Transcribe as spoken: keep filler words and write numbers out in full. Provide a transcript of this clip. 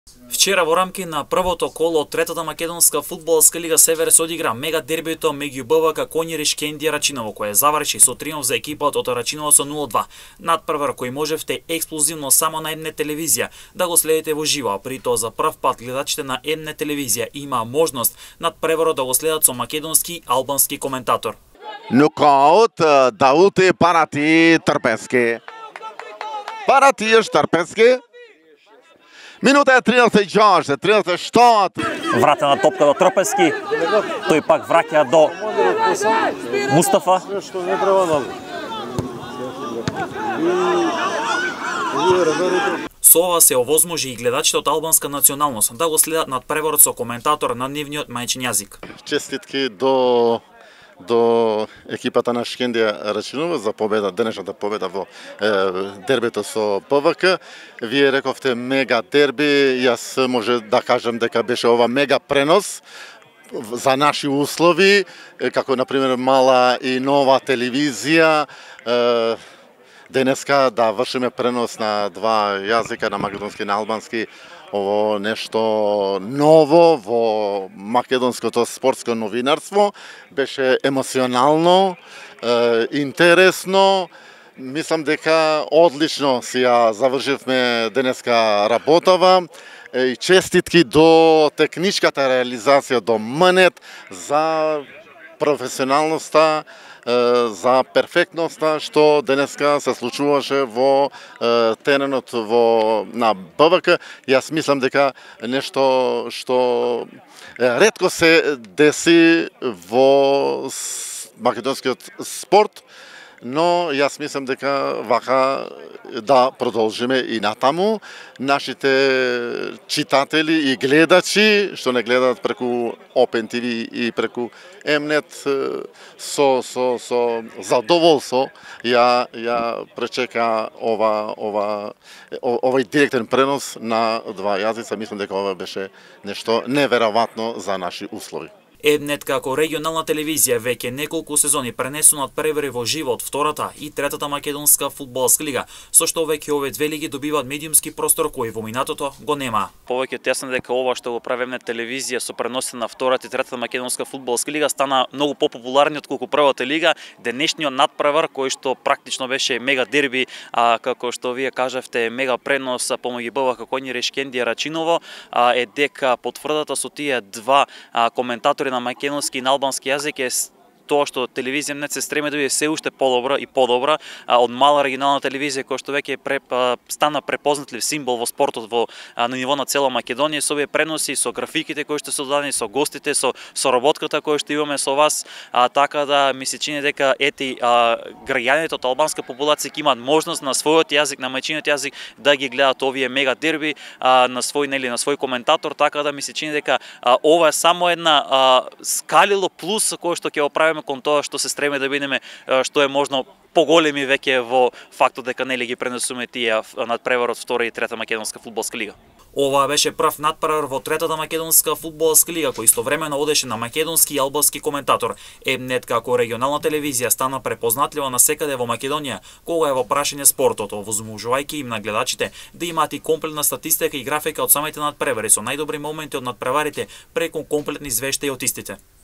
Вчера во рамки на првото коло од третата македонска фудбалска лига Север се одигра мега дербито меѓу БВК Коњари Шкендија Рачиново, кое заврши со триумф за екипата од Рачиново со нула два. Надпревар кој можевте ексклузивно само на М Н телевизија да го следите во живо, при тоа за прв пат гледачите на М Н телевизија има можност надпреварот да го следат со македонски и албански коментатор. Нокаут Даути Парати Трпески. Парати Трпески. Минута е тринаесет и шест, тринаесет и шест. Вратена топка до Трпески. Тој пак враќа до Мустафа. Со ова се овозможи и гледачите од албанска националност да го следат надпреварот со коментатор на нивниот мајчин јазик. Честитки до до екипата на Шкендија Рачиново за победа, денешната победа во е, дербито со ПВК. Вие рековте мега дерби, јас може да кажам дека беше ова мега пренос за наши услови, како на пример мала и нова телевизија. Е, денеска да вршиме пренос на два јазика, на македонски и на албански. Ово нешто ново во македонското спортско новинарство, беше емоционално, е, интересно. Мислам дека одлично си ја завршивме денеска работава. И честитки до техничката реализација, до М Н за професионалноста, за перфектноста што денеска се случуваше во теренот во на БВК. Јас мислам дека нешто што ретко се деси во македонскиот спорт, но јас мислам дека вака да продолжиме и натаму. Нашите читатели и гледачи што не гледаат преку Опен Т В и преку М Н со со со задоволство ја ја пречека ова ова овој директен пренос на два јазица. Мислам дека ова беше нешто неверојатно за наши услови. М Н како регионална телевизија веќе неколку сезони пренесу надпревари во живо од втората и третата македонска фудбалска лига, со што веќе овие две лиги добиваат медиумски простор кој во минатото го нема. Повеќе јасно дека ова што го прави М Н телевизија со преносите на втората и третата македонска фудбалска лига стана многу попопуларни отколку првата лига. Денешниот надпревар кој што практично беше мега дерби, а како што вие кажавте мега пренос помеѓу БВК Коњари Шкендија Рачиново, а, е дека потврдата со тие два а, коментатори на македонски и на албански јазик е тоа што телевизија М Н се стреми да биде се уште подобра и подобра од мала регионална телевизија која што веќе пре, стана препознатлив символ во спортот во на ниво на цела Македонија, со овие преноси, со графиките кои што се дадени, со гостите, со соработката која што имаме со вас, а, така да ми се чини дека ети а, граѓаните од албанска популација ќе имаат можност на својот јазик, на мајчиниот јазик да ги гледаат овие мега дерби а, на свој нели на свој коментатор, така да ми се чини дека а, ова е само една а, скалило плюс кој што ќе го правиме кон тоа што се стреме да бидеме што е можно поголеми веќе во фактот дека нели ги пренесуваме тие надпреварот втора и трета македонска фудбалска лига. Ова беше прв надпревар во третата македонска фудбалска лига кој истовремено одеше на македонски и албански коментатор. М Н како регионална телевизија стана препознатлива насекаде во Македонија кога е во прашање спортот, овозможувајќи им на гледачите да имаат и комплетна статистика и графика од самите надпревари со најдобри моменти од надпреварите преку комплетни извештаи од истите.